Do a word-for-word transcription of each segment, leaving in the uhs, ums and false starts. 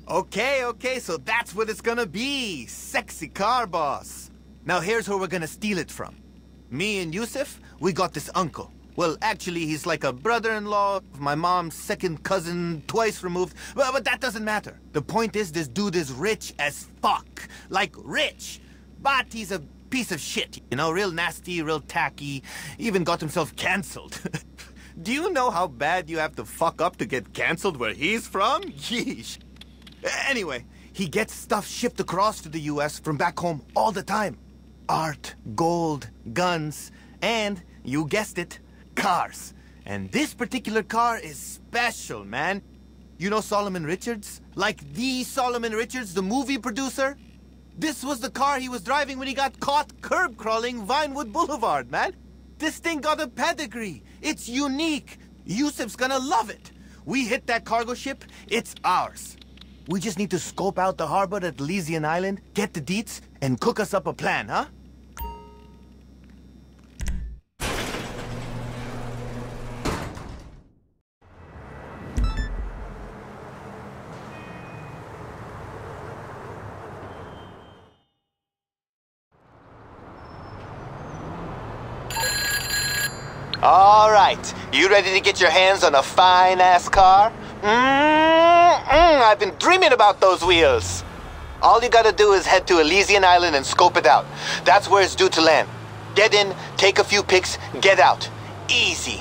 Okay, okay, so that's what it's gonna be. Sexy car boss. Now here's where we're gonna steal it from. Me and Yusuf, we got this uncle. Well, actually, he's like a brother-in-law of my mom's second cousin, twice removed. But, but that doesn't matter. The point is, this dude is rich as fuck. Like, rich. But he's a piece of shit, you know? Real nasty, real tacky. Even got himself canceled. Do you know how bad you have to fuck up to get canceled where he's from? Yeesh. Anyway, he gets stuff shipped across to the U S from back home all the time. Art, gold, guns, and, you guessed it, cars. And this particular car is special, man. You know Solomon Richards? Like the Solomon Richards, the movie producer? This was the car he was driving when he got caught curb crawling Vinewood Boulevard, man. This thing got a pedigree. It's unique. Yusuf's gonna love it. We hit that cargo ship, it's ours. We just need to scope out the harbor at Elysian Island, get the deets, and cook us up a plan, huh? All right, you ready to get your hands on a fine-ass car? Mm-mm, I've been dreaming about those wheels. All you gotta do is head to Elysian Island and scope it out. That's where it's due to land. Get in, take a few pics, get out. Easy.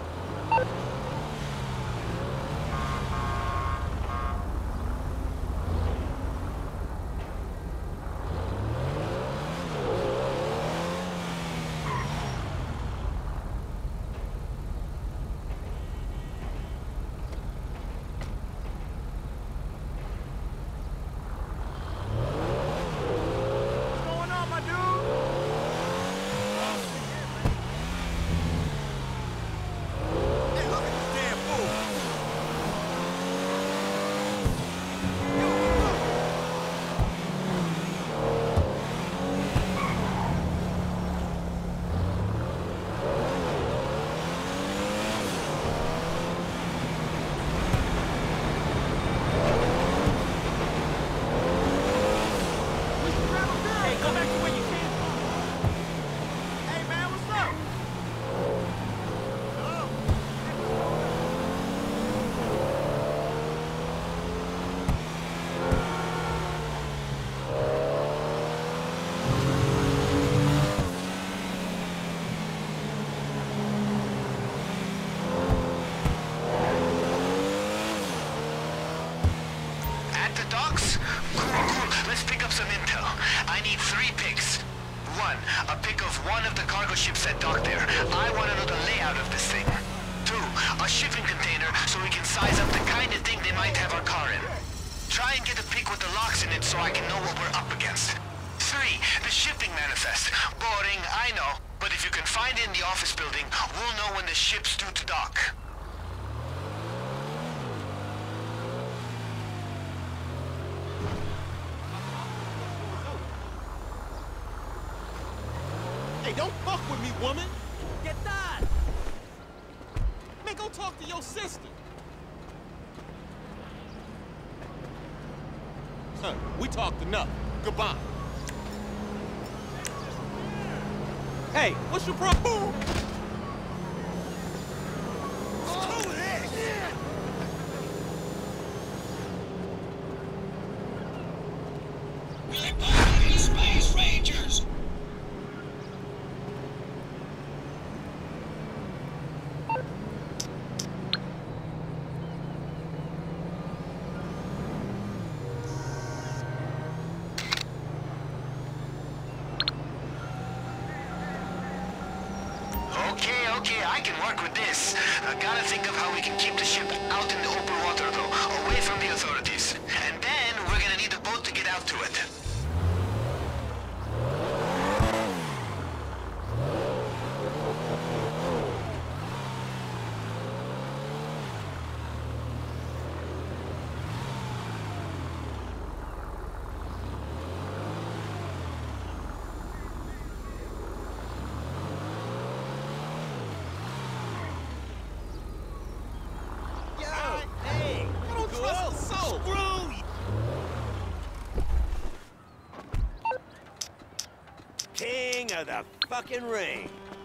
A pic of one of the cargo ships that dock there. I want to know the layout of this thing. Two, a shipping container so we can size up the kind of thing they might have our car in. Try and get a pic with the locks in it so I can know what we're up against. Three, the shipping manifest. Boring, I know. But if you can find it in the office building, we'll know when the ship's due to dock. Hey, don't fuck with me, woman! Get that! Man, go talk to your sister! Huh, we talked enough. Goodbye. Hey, what's your problem? We're Space Rangers! Okay, okay, I can work with this. I gotta think of how we can keep the ship out in the open water, though, away from the authorities. And then we're gonna need a boat to get out to it. Screw you! of the fucking rain.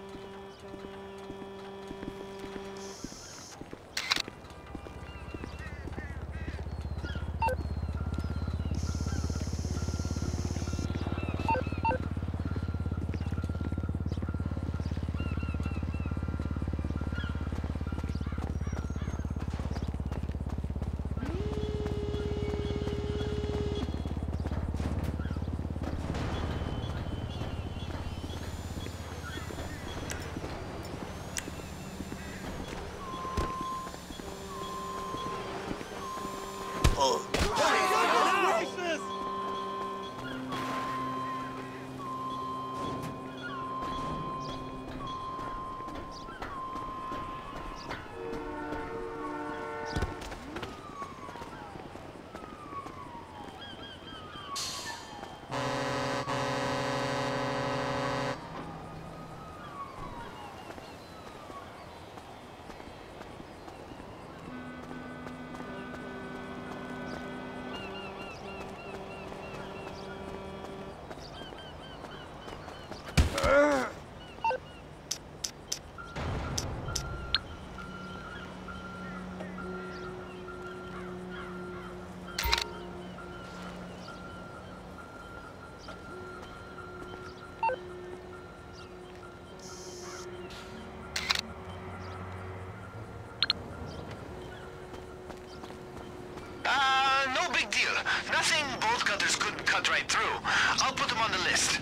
Nothing bolt cutters couldn't cut right through. I'll put them on the list.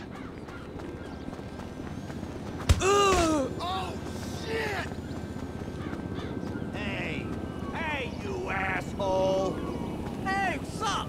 Oh, shit! Hey, hey, you asshole! Hey, what's up?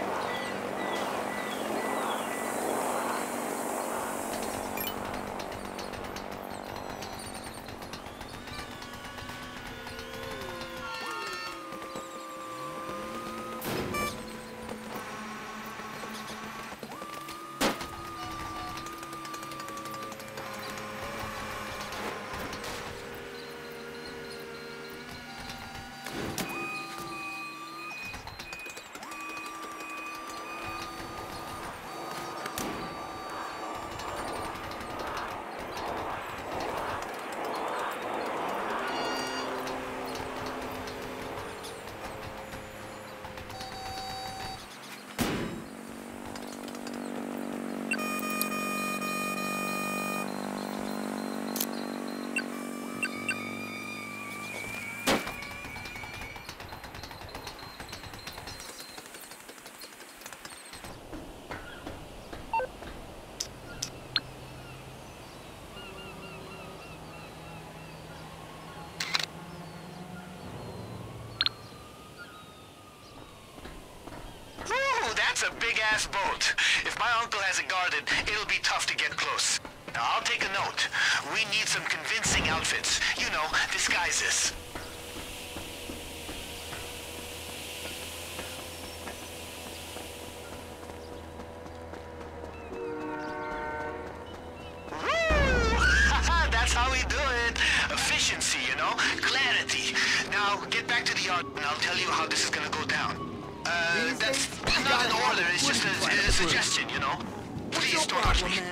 That's a big-ass boat. If my uncle has it guarded, it'll be tough to get close. Now, I'll take a note. We need some convincing outfits. You know, disguises. That's how we do it. Efficiency, you know? Clarity. Now, get back to the yard and I'll tell you how this is gonna go down. Uh, that's not an order, it's just a, a suggestion, you know? Please don't rush me.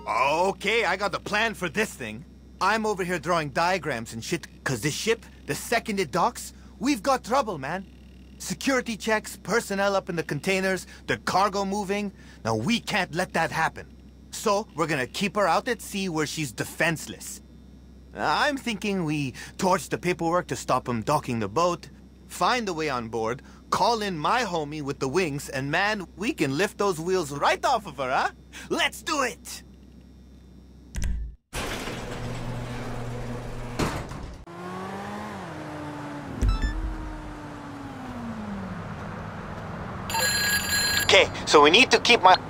Okay, I got the plan for this thing. I'm over here drawing diagrams and shit, cause this ship, the second it docks, we've got trouble, man. Security checks, personnel up in the containers, the cargo moving. Now, we can't let that happen. So, we're gonna keep her out at sea where she's defenseless. I'm thinking we torch the paperwork to stop him docking the boat, find a way on board, call in my homie with the wings, and man, we can lift those wheels right off of her, huh? Let's do it! Okay, so we need to keep my...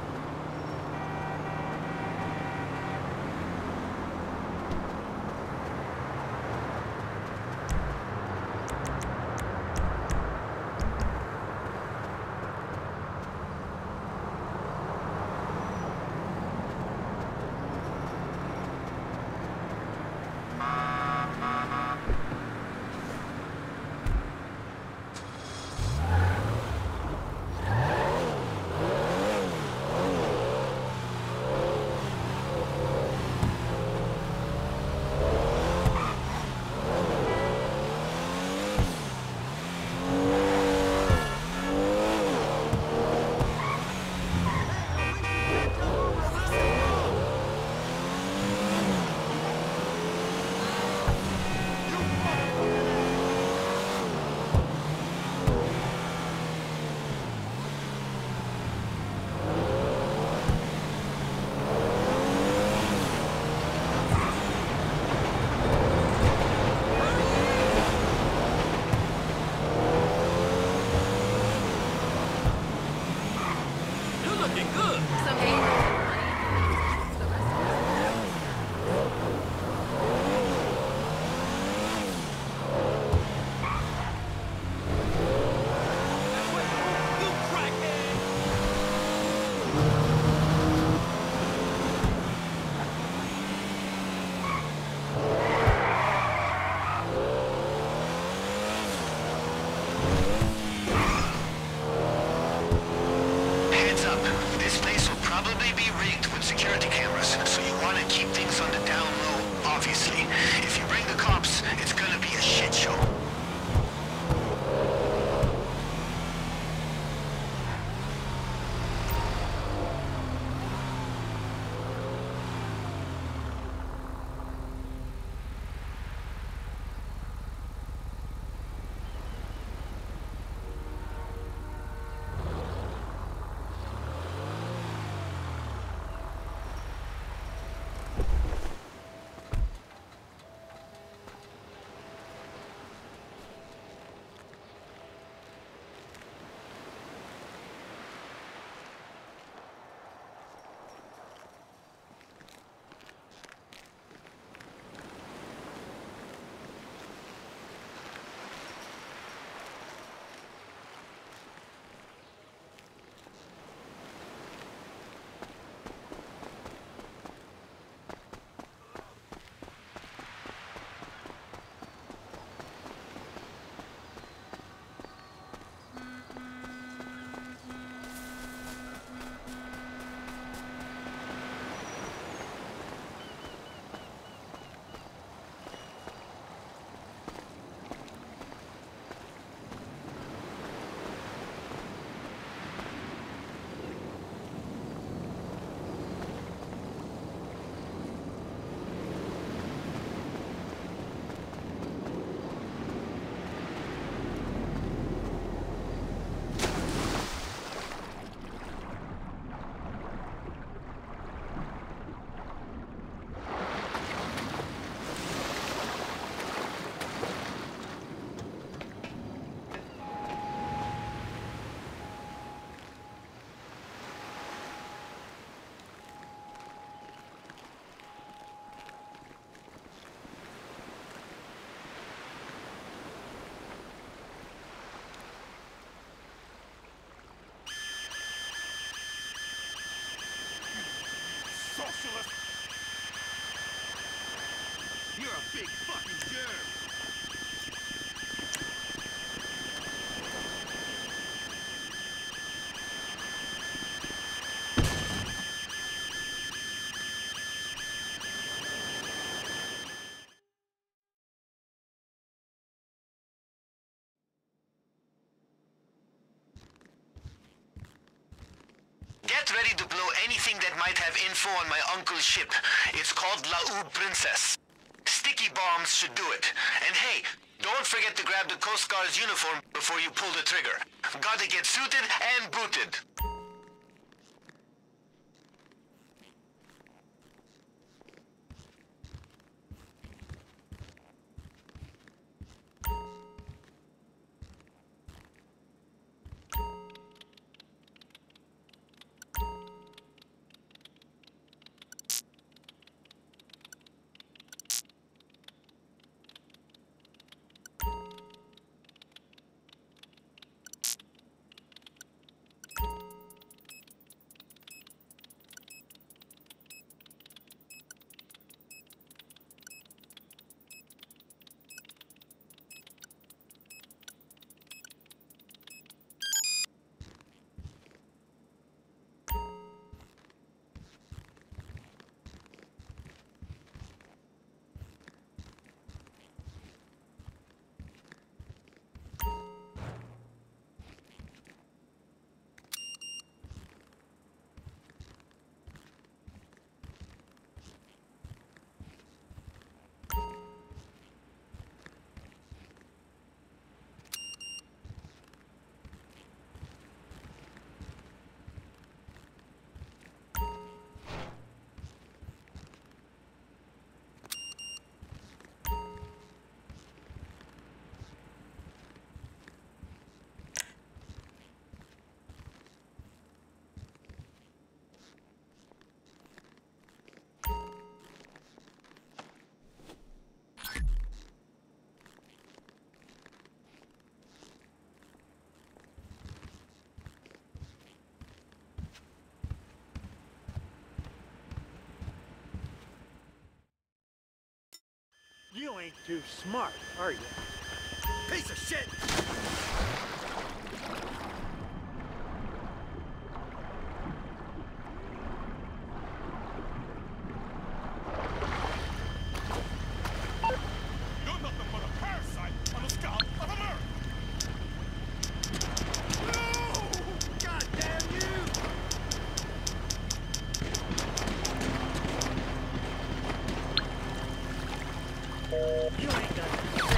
get ready to blow anything that might have info on my uncle's ship. It's called La Princess. Sticky bombs should do it. And hey, don't forget to grab the Coast Guard's uniform before you pull the trigger. Gotta get suited and booted. You ain't too smart, are you? Piece of shit! You're nothing but a parasite on the scalp of America! No! God damn you! You ain't got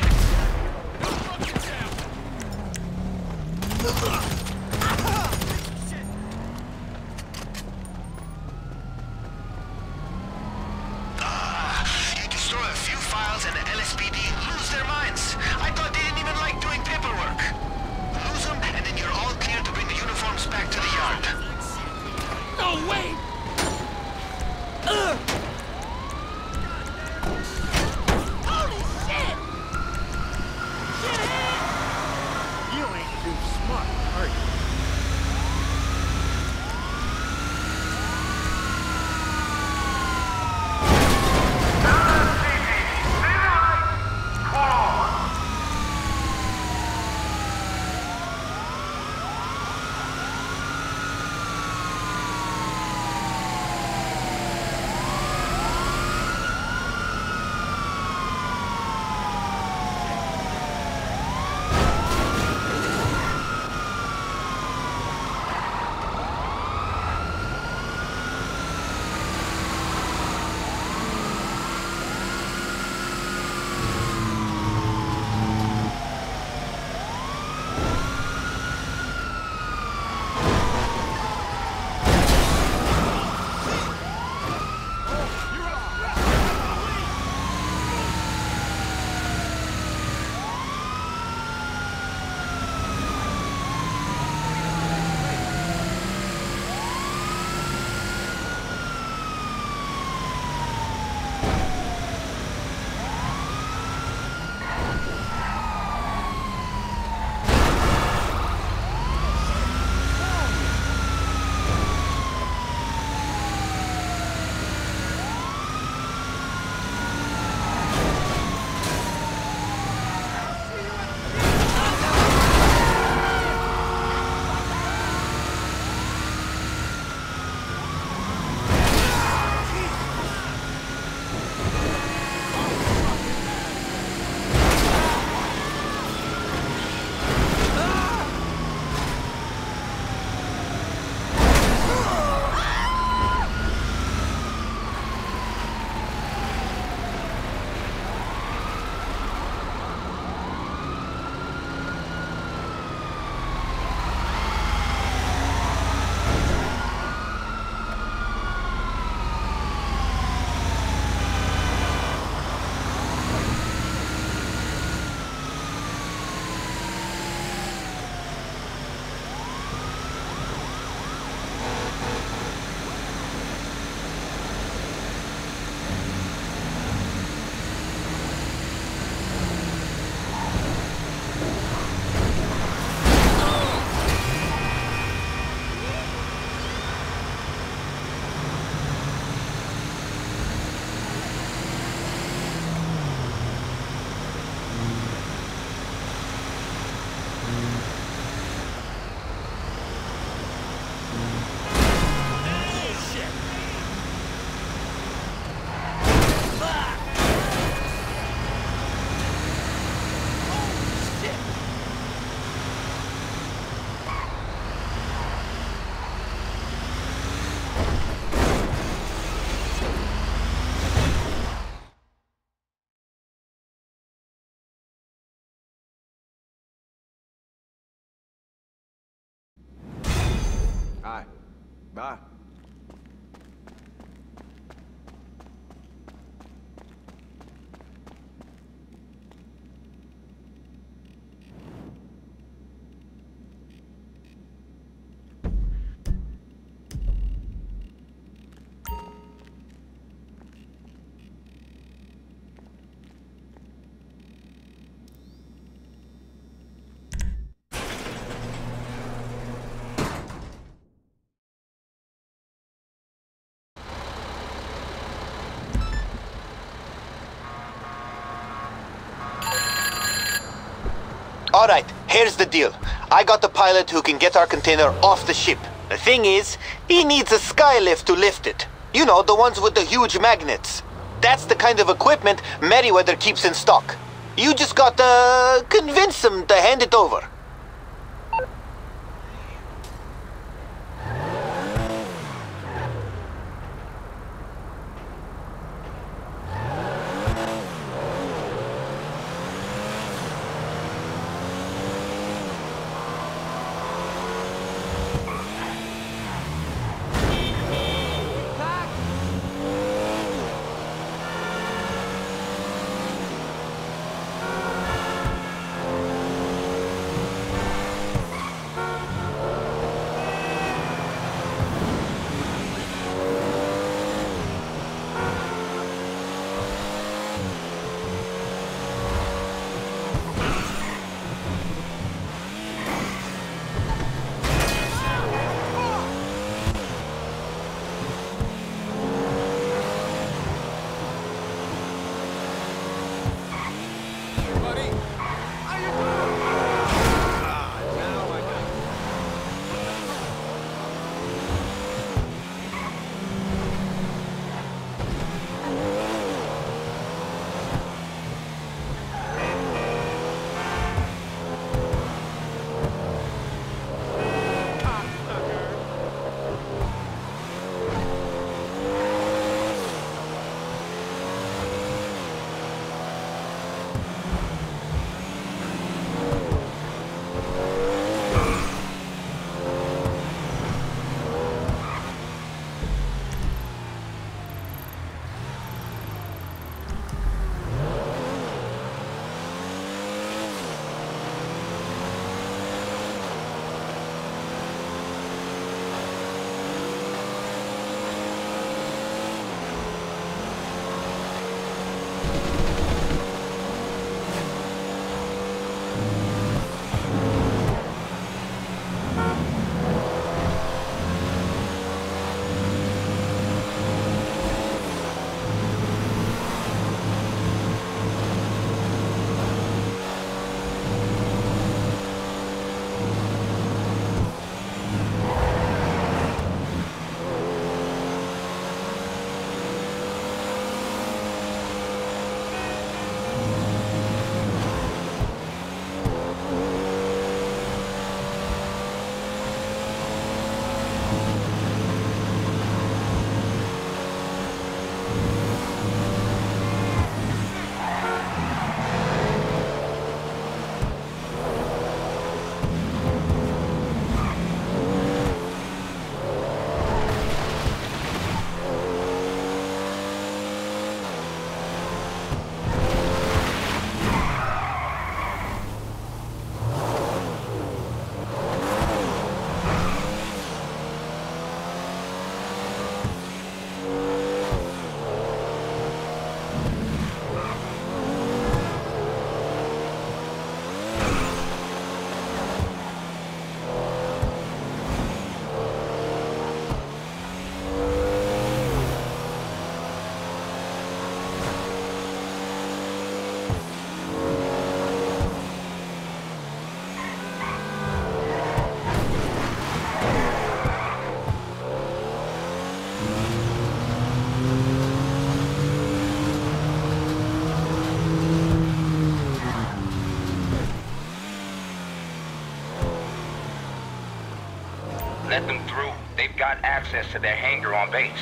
You destroy a few files and the L S P D lose their minds. I thought they didn't even like doing paperwork. Lose them, and then you're all clear to bring the uniforms back to the yard. No way! Ugh! Holy shit! You ain't too smart, are you? Alright. Bye. Alright, here's the deal. I got the pilot who can get our container off the ship. The thing is, he needs a skylift to lift it. You know, the ones with the huge magnets. That's the kind of equipment Merryweather keeps in stock. You just gotta convince him to hand it over. Let them through. They've got access to their hangar on base.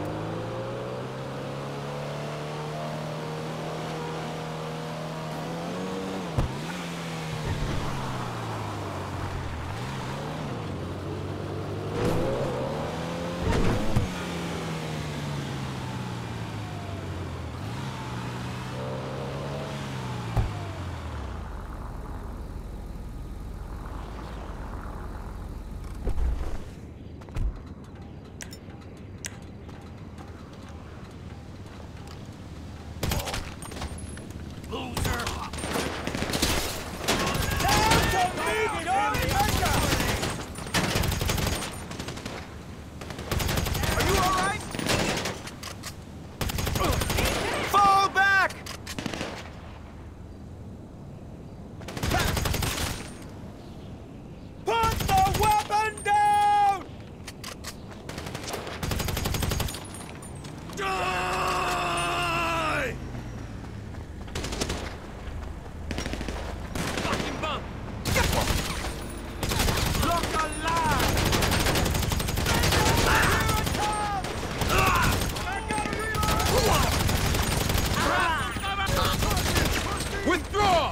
Withdraw!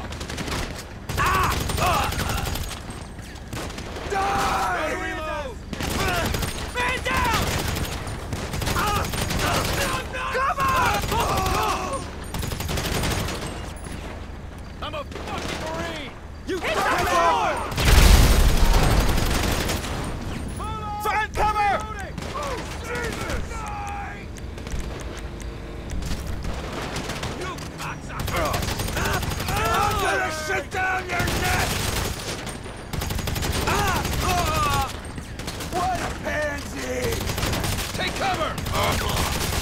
Ah! Die! Reload! Man down! Come on! I'm a fucking Marine! You hit the door! Find cover! Oh, Jesus! You cocksucker! I'm gonna shut down your neck! Ah! Ah! What a pansy! Take cover! Uh.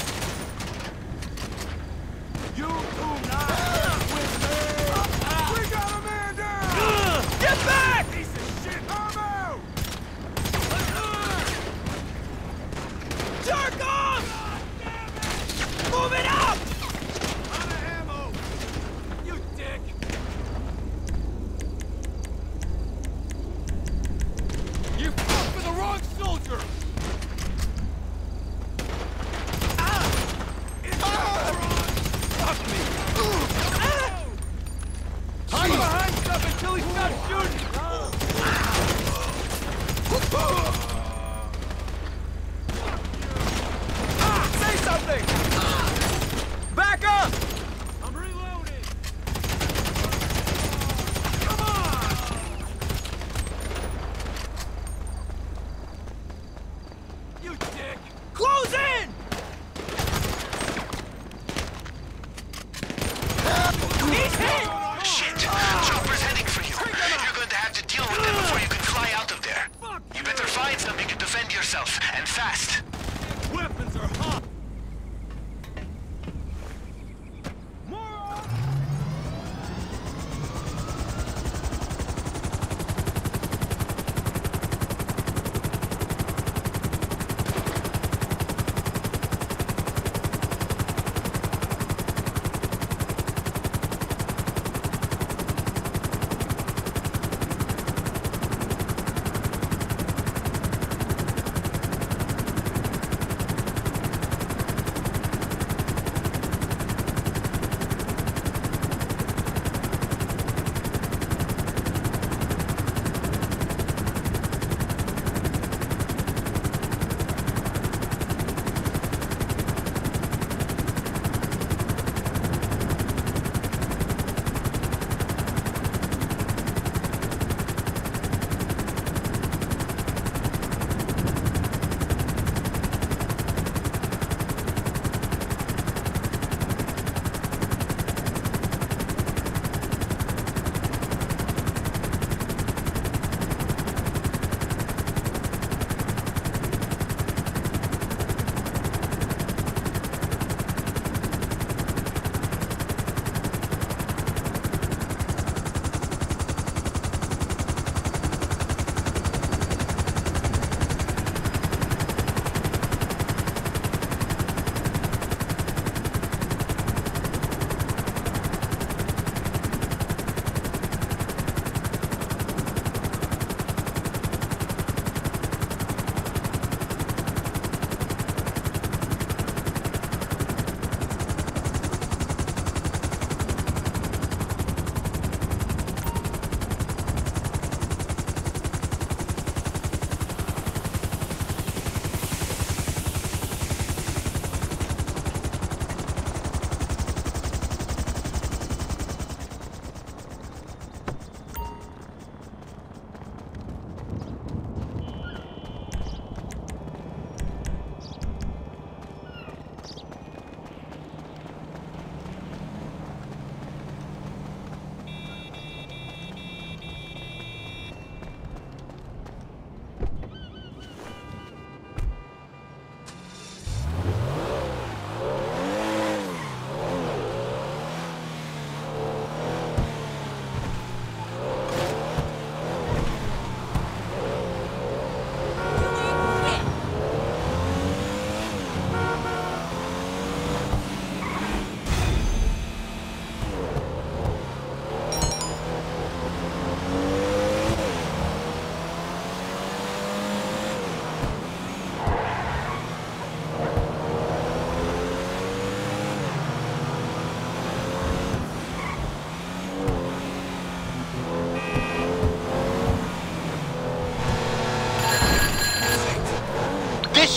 You do not mess with me! Ah. We got a man down! Uh. Get back! Piece of shit! I'm out! Uh. Jerk off! Move it up! Out of ammo! You dick! You fought for the wrong soldier! Ah! It's ah! wrong! Fuck me! Ah! Hide behind stuff until he stops shooting! Ah! Say something! Back up! I'm reloading! Come on! You dick! Close in! He's hit! Shit! Chopper's heading for you. You're going to have to deal with them before you can fly out of there. Fuck You better find something to defend yourself, and fast. Weapons are hot!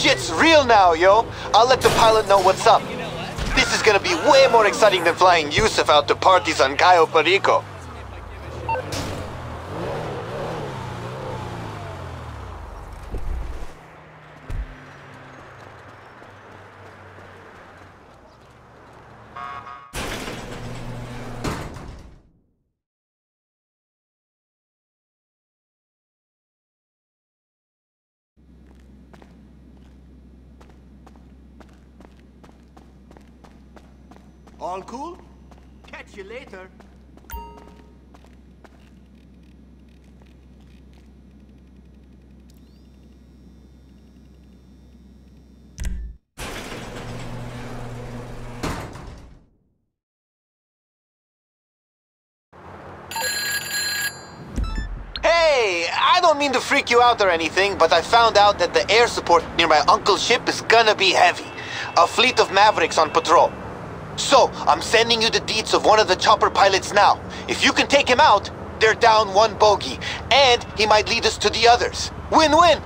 shit's real now, yo. I'll let the pilot know what's up. This is gonna be way more exciting than flying Yusuf out to parties on Cayo Perico. All cool? Catch you later. Hey, I don't mean to freak you out or anything, but I found out that the air support near my uncle's ship is gonna be heavy. A fleet of Mavericks on patrol. So, I'm sending you the deets of one of the chopper pilots now. If you can take him out, they're down one bogey, and he might lead us to the others. Win-win!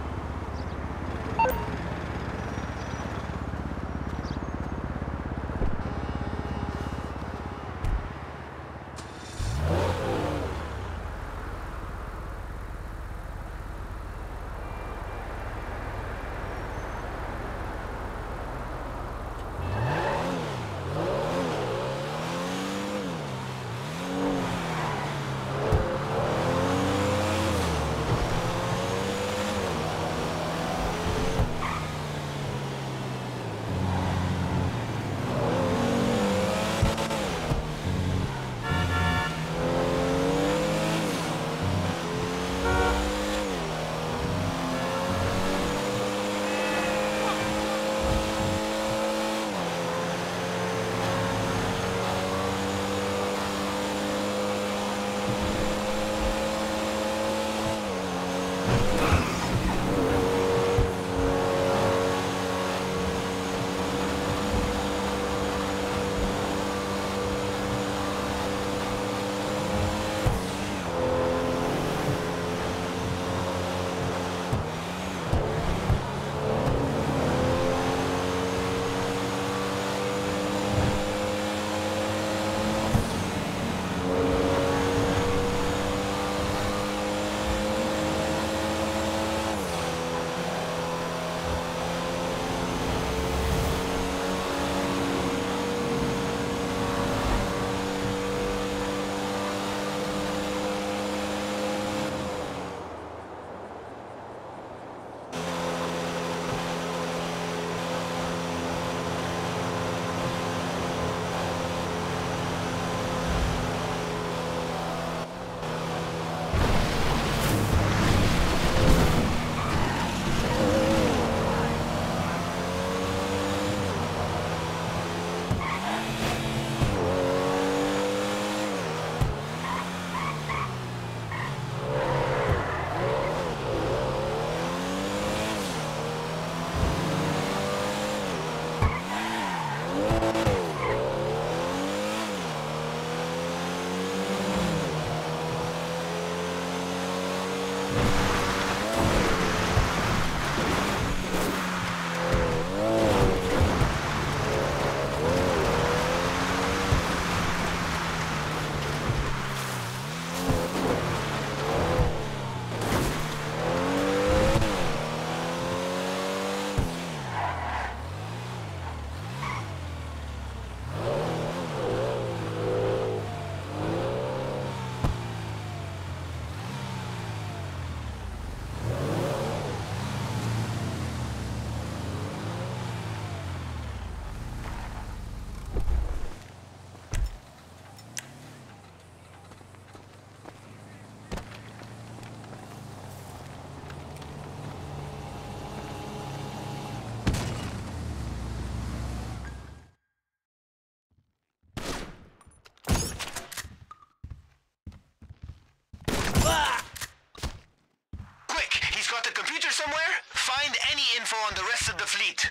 got the computer somewhere? Find any info on the rest of the fleet.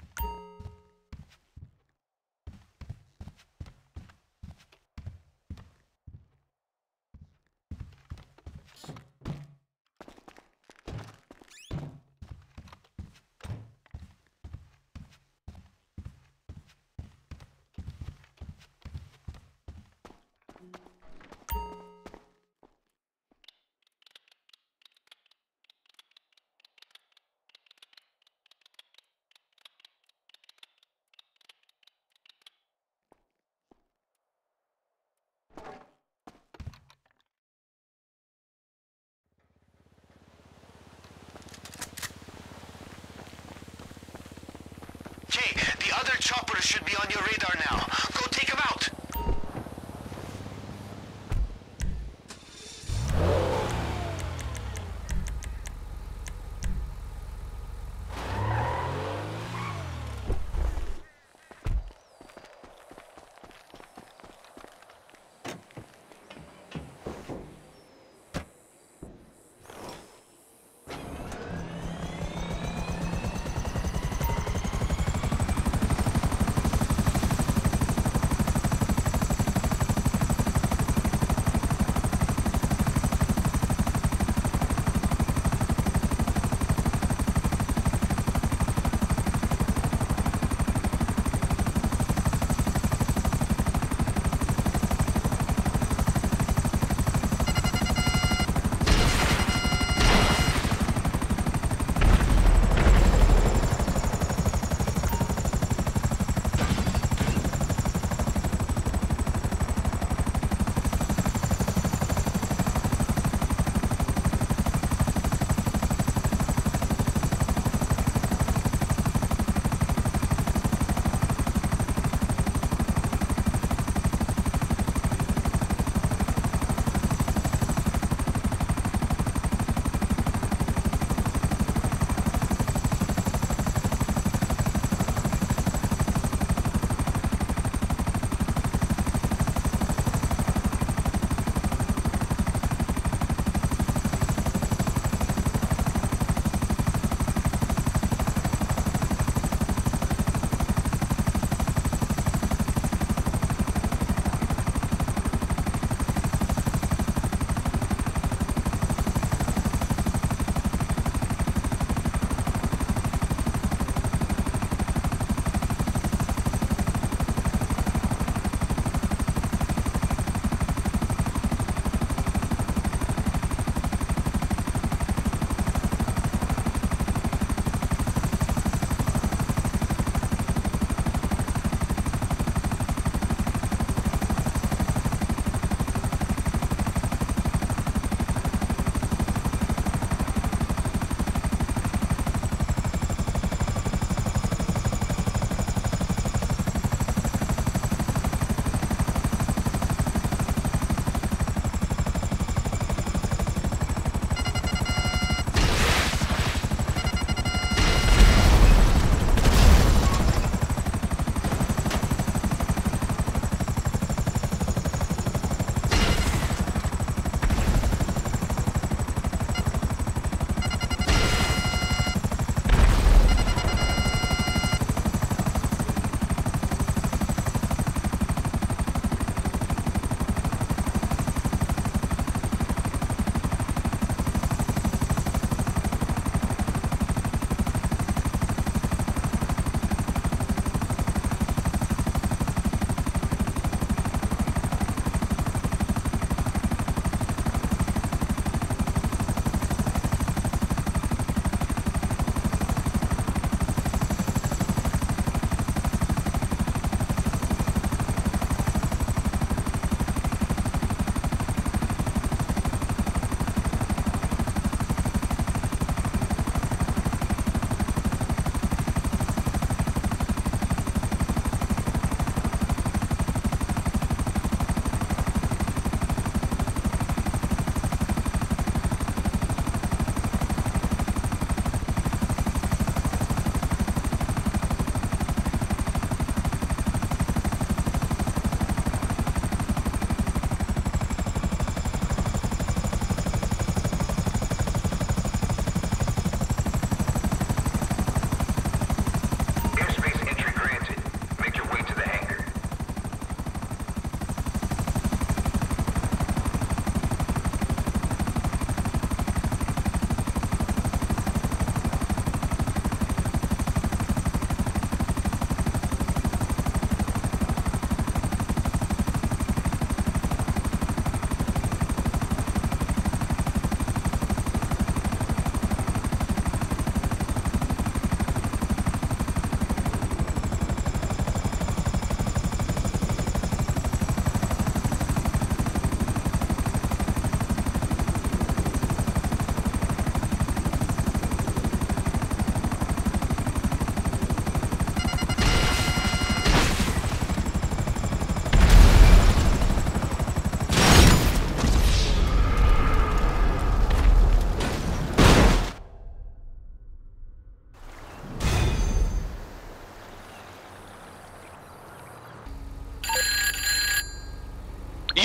choppers should be on your radar now. Go take them out.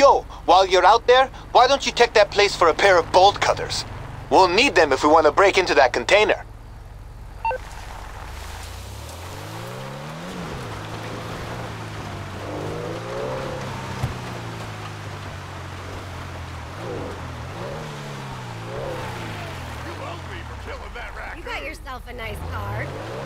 Yo, while you're out there, why don't you check that place for a pair of bolt cutters? We'll need them if we want to break into that container. You owe me for killing that raccoon. You got yourself a nice car.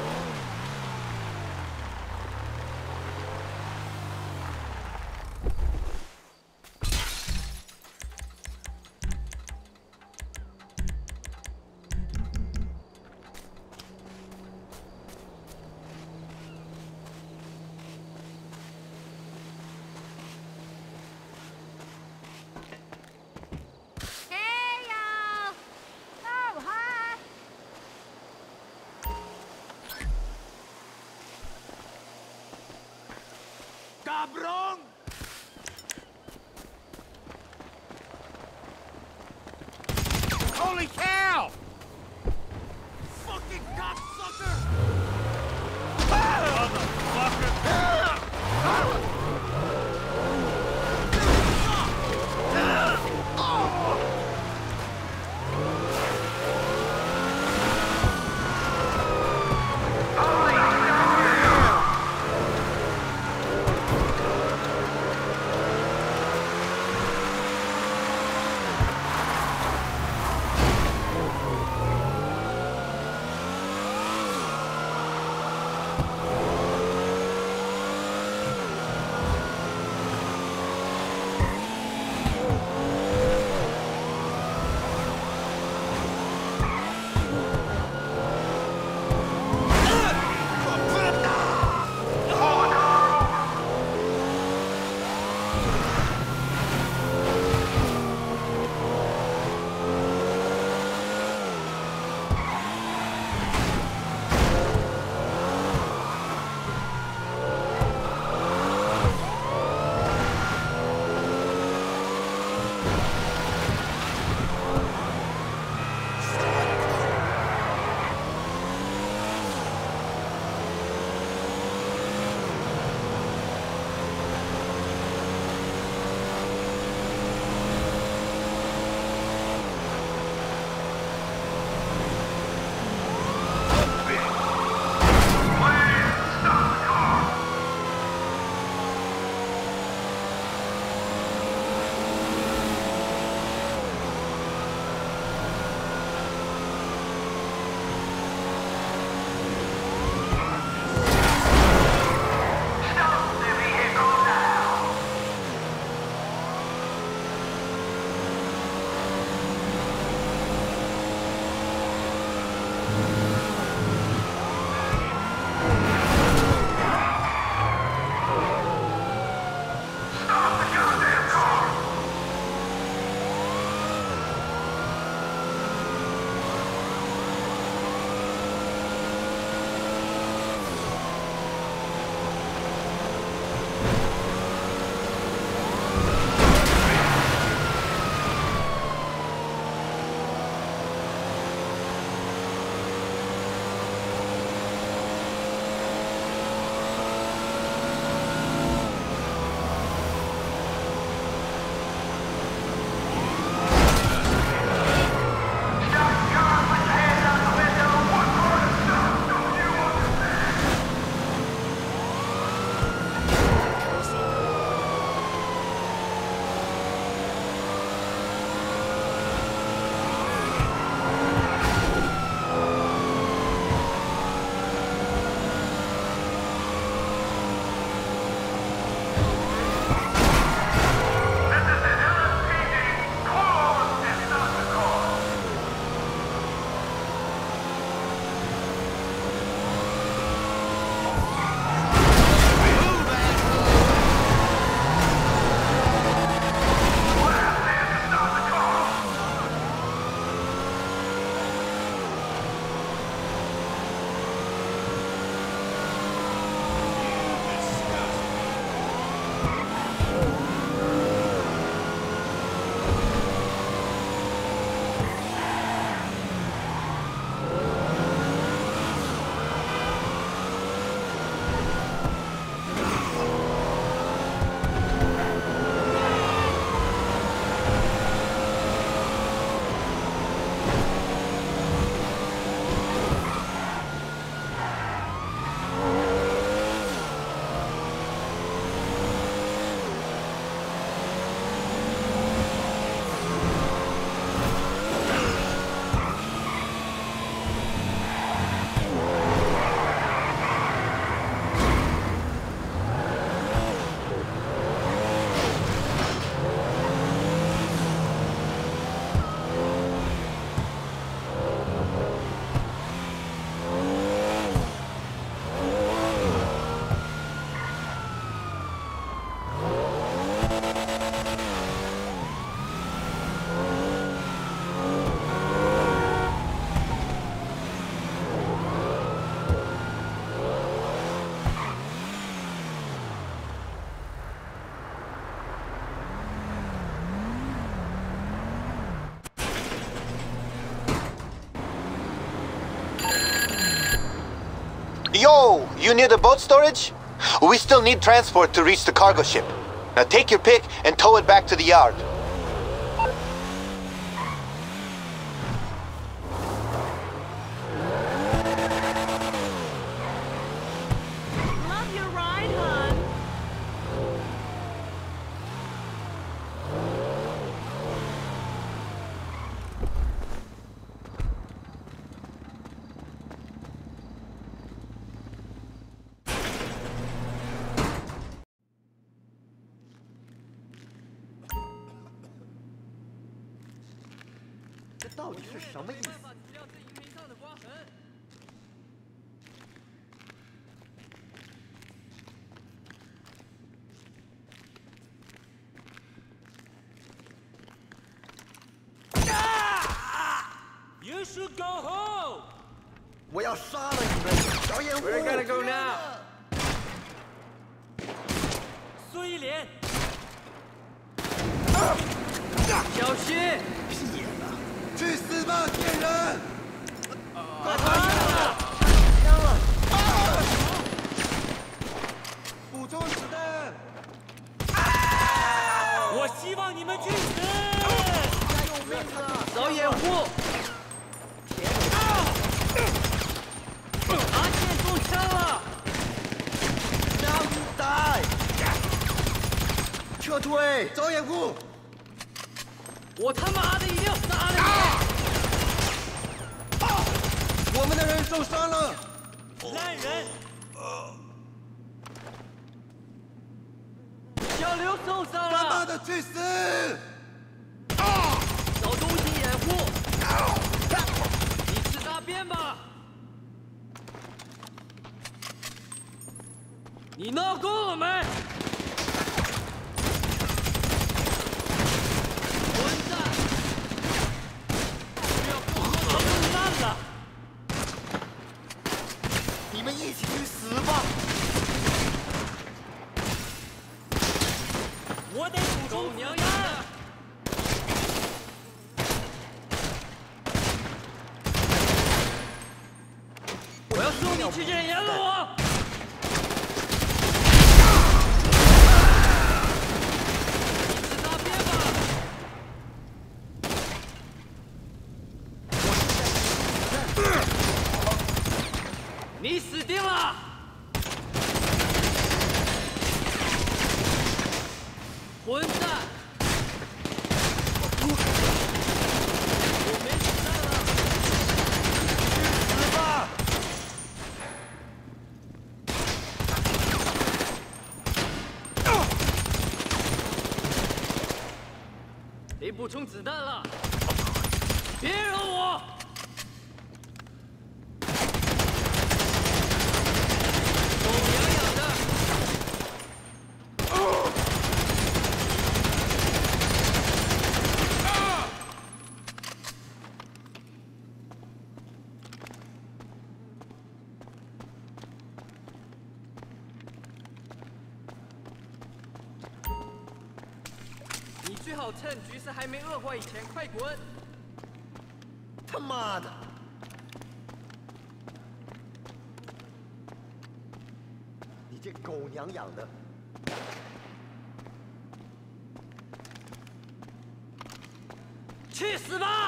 Hey, y'all! Oh, hi! Yo, you near the boat storage? We still need transport to reach the cargo ship. Now take your pick and tow it back to the yard. Love your ride, hon. 这到底是什么意思？ You should go home. 我要杀了你们！小掩护 Where you gotta go now? 苏一莲， 小心！ 屁了！去死吧，贱人！ 快跑了！ 枪了！补充子弹！ 我希望你们去死！ 该用命了！ 找掩护！ 阿健中枪了！ Now you die！ 撤退！找掩护！ 我他妈的一定要杀了我们的人受伤了！ 你！烂人！ 小刘受伤他妈了， 的去死！ 找东西掩护。 你吃大便吧！你闹够了没？混蛋！不要跟我说更烂了！ 你们一起去死吧！ 我得补充娘呀！我要送你去见阎罗王！你吃大便吧！你死定了！ 混蛋！我没子弹了， 去死吧！ 得补充子弹了！别惹我！狗娘养的！ 你最好趁局势还没恶化以前快滚！ 他妈的！你这狗娘养的！ 去死吧！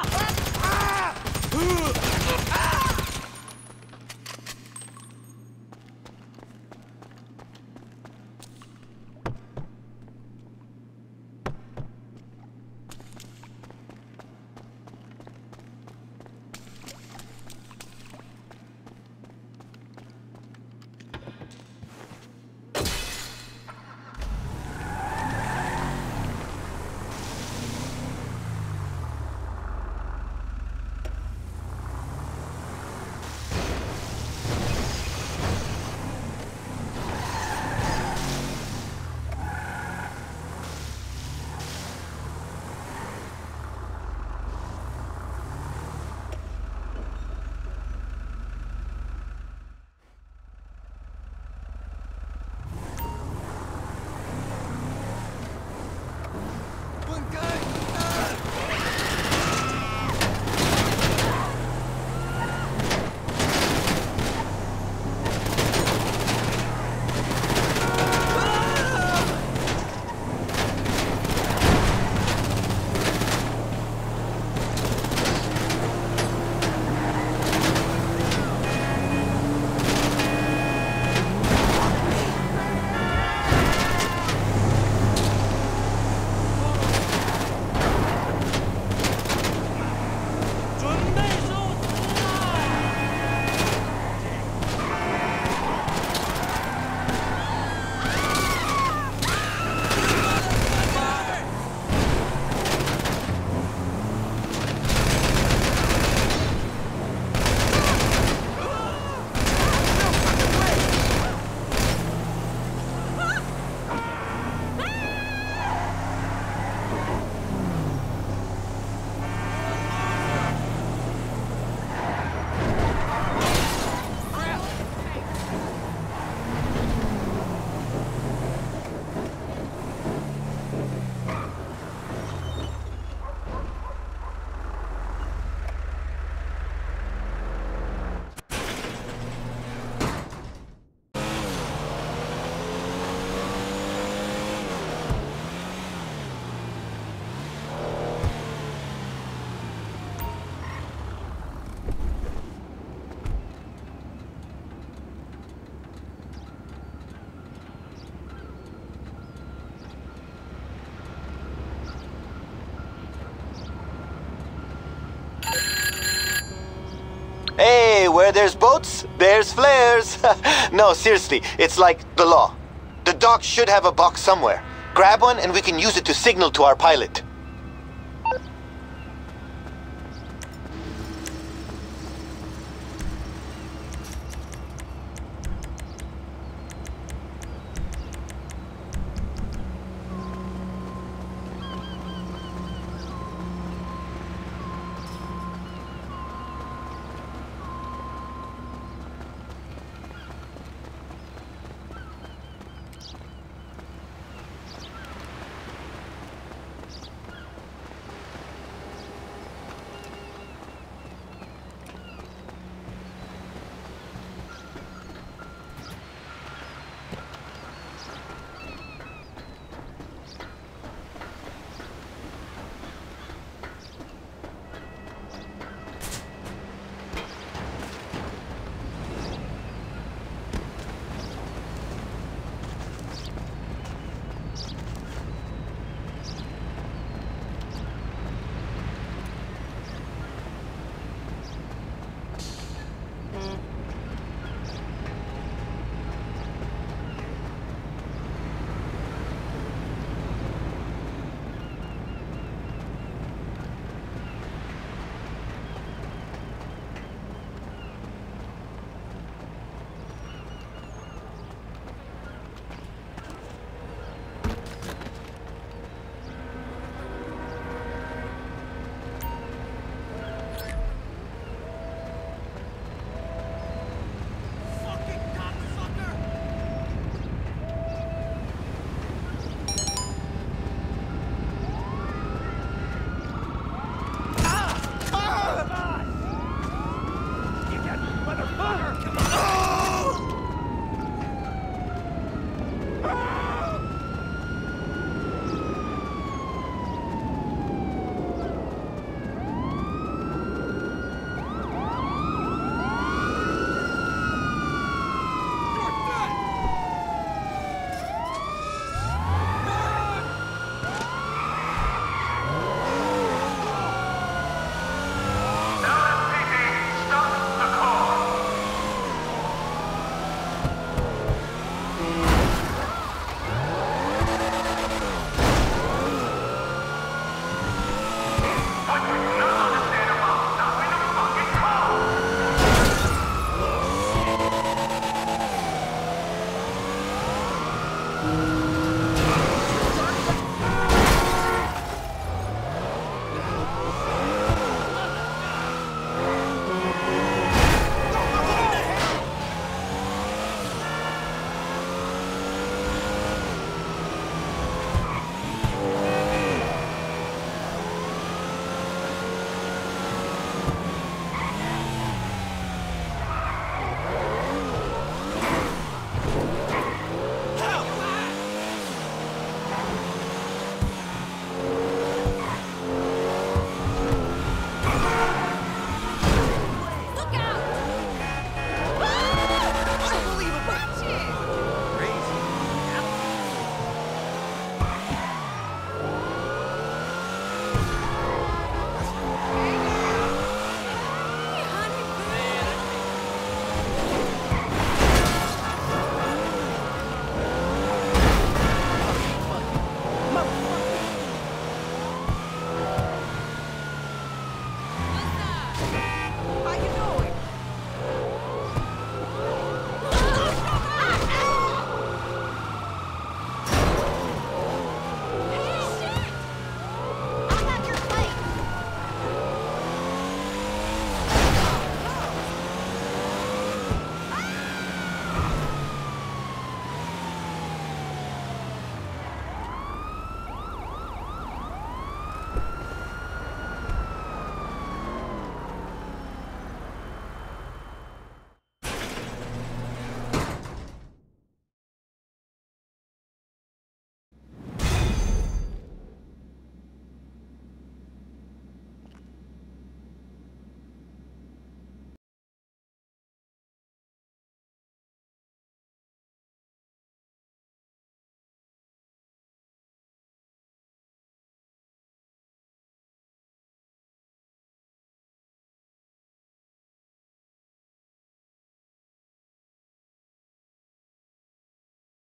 where there's boats, there's flares. No, seriously, it's like the law. The dock should have a box somewhere. Grab one and we can use it to signal to our pilot.